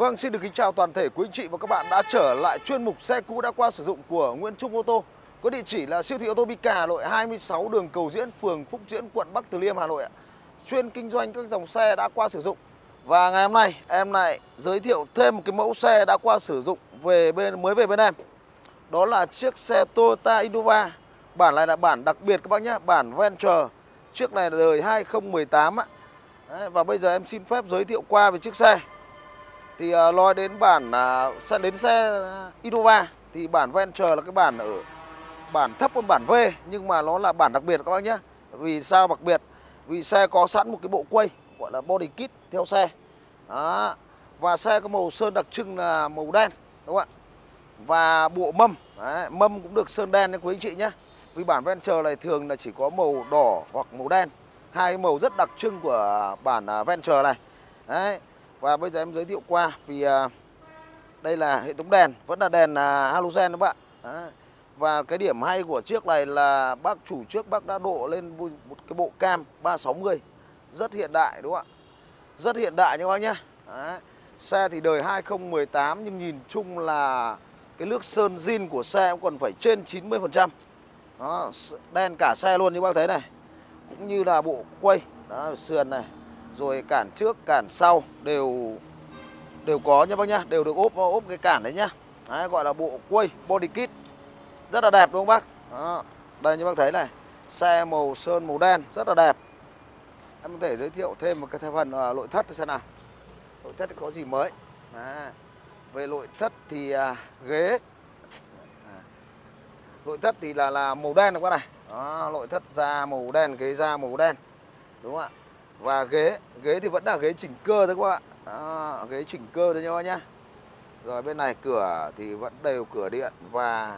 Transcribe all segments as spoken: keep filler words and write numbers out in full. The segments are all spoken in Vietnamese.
Vâng, xin được kính chào toàn thể quý anh chị và các bạn đã trở lại chuyên mục xe cũ đã qua sử dụng của Nguyễn Trung Ô tô. Có địa chỉ là siêu thị ô tô Bika Hà Nội, hai mươi sáu đường Cầu Diễn, phường Phúc Diễn, quận Bắc Từ Liêm, Hà Nội ạ. Chuyên kinh doanh các dòng xe đã qua sử dụng. Và ngày hôm nay em lại giới thiệu thêm một cái mẫu xe đã qua sử dụng về bên mới về bên em. Đó là chiếc xe Toyota Innova. Bản này là bản đặc biệt các bác nhé, bản Venture. Chiếc này là đời hai không một tám ạ. Đấy, và bây giờ em xin phép giới thiệu qua về chiếc xe. Thì uh, nói đến bản uh, xe đến xe Innova thì bản Venture là cái bản ở bản thấp hơn bản V, nhưng mà nó là bản đặc biệt các bác nhé. Vì sao đặc biệt? Vì xe có sẵn một cái bộ quay gọi là body kit theo xe. Đó. Và xe có màu sơn đặc trưng là màu đen, đúng không ạ? Và bộ mâm, đấy, mâm cũng được sơn đen nha quý anh chị nhé. Vì bản Venture này thường là chỉ có màu đỏ hoặc màu đen, hai màu rất đặc trưng của bản uh, Venture này. Đấy. Và bây giờ em giới thiệu qua vì uh, đây là hệ thống đèn, vẫn là đèn uh, halogen các bạn. Đấy. Và cái điểm hay của chiếc này là bác chủ trước bác đã độ lên một cái bộ cam ba sáu mươi, rất hiện đại đúng không ạ? Rất hiện đại nha các bác nhé. Đấy. Xe thì đời hai không một tám nhưng nhìn chung là cái nước sơn zin của xe cũng còn phải trên chín mươi phần trăm. Đó, đen cả xe luôn như bác thấy này. Cũng như là bộ quay, đó, sườn này, rồi cản trước, cản sau đều đều có nha bác nhá, đều được ốp ốp cái cản đấy nhá. Đấy, gọi là bộ quay body kit. Rất là đẹp đúng không bác? Đó. Đây như bác thấy này, xe màu sơn màu đen rất là đẹp. Em có thể giới thiệu thêm một cái phần uh, nội thất xem nào. Nội thất có gì mới? Đấy. Về nội thất thì uh, ghế à. Nội thất thì là là màu đen các bác này. Đó, nội thất da màu đen, ghế da màu đen. Đúng không ạ? Và ghế, ghế thì vẫn là ghế chỉnh cơ thôi các bạn. Đó, ghế chỉnh cơ thôi nha các bác nhá. Rồi bên này cửa thì vẫn đều cửa điện và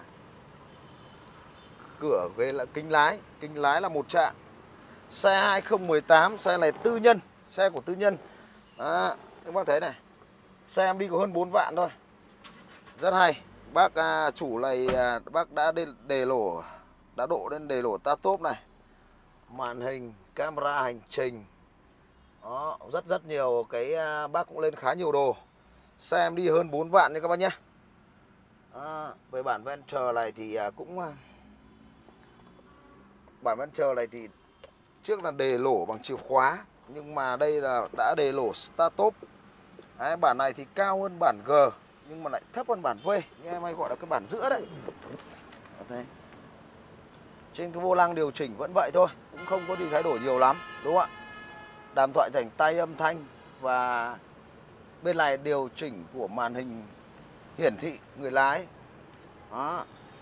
cửa ghế là kính lái, kính lái là một chạm. Xe hai không một tám, xe này tư nhân, xe của tư nhân. Đó, các bác thấy này. Xe em đi có hơn bốn vạn thôi. Rất hay. Bác à, chủ này à, bác đã đề, đề lổ đã độ lên đề lổ ta top này. Màn hình, camera hành trình. Đó, rất rất nhiều cái à, bác cũng lên khá nhiều đồ. Xe em đi hơn bốn vạn nha các bác nhé. À, về bản Venture này thì à, cũng à, bản Venture này thì trước là đề lổ bằng chìa khóa, nhưng mà đây là đã đề lổ start top. Đấy, bản này thì cao hơn bản G nhưng mà lại thấp hơn bản V, như em hay gọi là cái bản giữa đấy. Đấy. Trên cái vô lăng điều chỉnh vẫn vậy thôi, cũng không có gì thay đổi nhiều lắm, đúng không ạ? Đàm thoại rảnh tay âm thanh và bên này điều chỉnh của màn hình hiển thị người lái. Đó.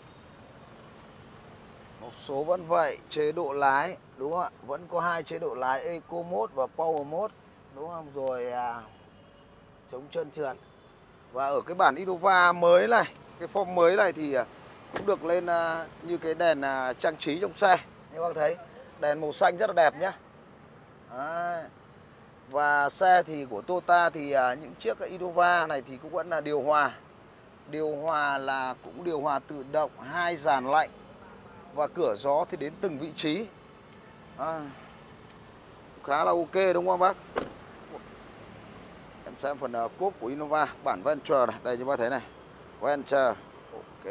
Một số vẫn vậy, chế độ lái, đúng không ạ? Vẫn có hai chế độ lái, Eco Mode và Power Mode, đúng không? Rồi à, chống trơn trượt. Và ở cái bản Innova mới này, cái form mới này thì cũng được lên à, như cái đèn à, trang trí trong xe. Như các bạn thấy, đèn màu xanh rất là đẹp nhá. Đấy. Và xe thì của Toyota thì à, những chiếc Innova này thì cũng vẫn là điều hòa. Điều hòa là cũng điều hòa tự động, hai dàn lạnh. Và cửa gió thì đến từng vị trí. À, khá là ok đúng không bác? Em xem phần uh, cốp của Innova bản Venture này, đây như bác thấy này, Venture, ok.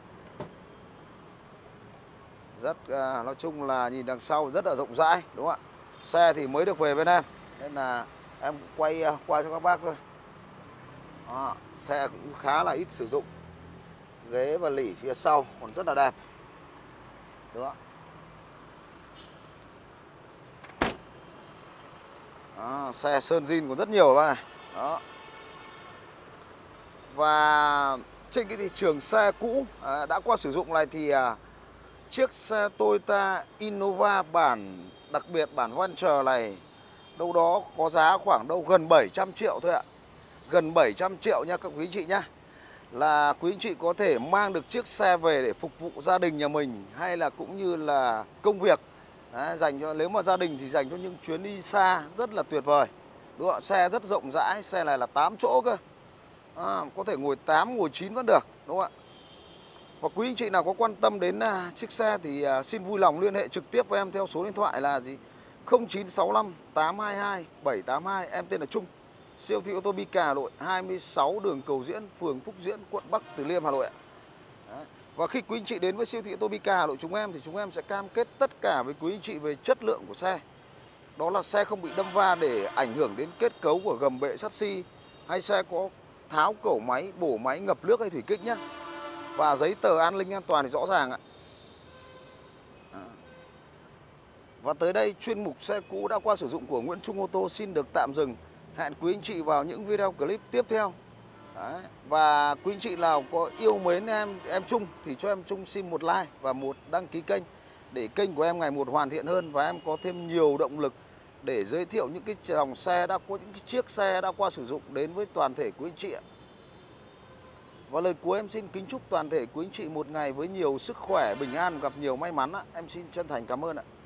Rất uh, nói chung là nhìn đằng sau rất là rộng rãi, đúng không ạ? Xe thì mới được về bên em, nên là em quay uh, qua cho các bác thôi. Đó, xe cũng khá là ít sử dụng, ghế và lỉ phía sau còn rất là đẹp, đúng không? Đó, xe sơn zin còn rất nhiều bác này. Đó. Và trên cái thị trường xe cũ à, đã qua sử dụng này thì à, chiếc xe Toyota Innova bản đặc biệt bản Venture này đâu đó có giá khoảng đâu gần bảy trăm triệu thôi ạ. Gần bảy trăm triệu nha các quý anh chị nhá. Là quý anh chị có thể mang được chiếc xe về để phục vụ gia đình nhà mình hay là cũng như là công việc. Đấy, dành cho nếu mà gia đình thì dành cho những chuyến đi xa rất là tuyệt vời. Đúng không? Xe rất rộng rãi, xe này là tám chỗ cơ. À, có thể ngồi tám, ngồi chín vẫn được, đúng không ạ? Và quý anh chị nào có quan tâm đến uh, chiếc xe thì uh, xin vui lòng liên hệ trực tiếp với em theo số điện thoại là gì? không chín sáu lăm tám hai hai bảy tám hai, em tên là Trung. siêu thị ô tô Bica Hà Nội, hai mươi sáu đường Cầu Diễn, phường Phúc Diễn, quận Bắc Từ Liêm, Hà Nội ạ. Đấy. Và khi quý anh chị đến với siêu thị ô tô Bica Hà Nội chúng em thì chúng em sẽ cam kết tất cả với quý anh chị về chất lượng của xe. Đó là xe không bị đâm va để ảnh hưởng đến kết cấu của gầm bệ chassis, hay xe có tháo cẩu máy, bổ máy, ngập nước hay thủy kích nhé. Và giấy tờ an ninh an toàn thì rõ ràng ạ. Và tới đây chuyên mục xe cũ đã qua sử dụng của Nguyễn Trung Ô tô xin được tạm dừng. Hẹn quý anh chị vào những video clip tiếp theo. Đấy. Và quý anh chị nào có yêu mến em em Trung thì cho em Trung xin một like và một đăng ký kênh để kênh của em ngày một hoàn thiện hơn và em có thêm nhiều động lực để giới thiệu những cái dòng xe đã có những cái chiếc xe đã qua sử dụng đến với toàn thể quý anh chị ạ. Và lời cuối em xin kính chúc toàn thể quý anh chị một ngày với nhiều sức khỏe, bình an, gặp nhiều may mắn ạ. Em xin chân thành cảm ơn ạ.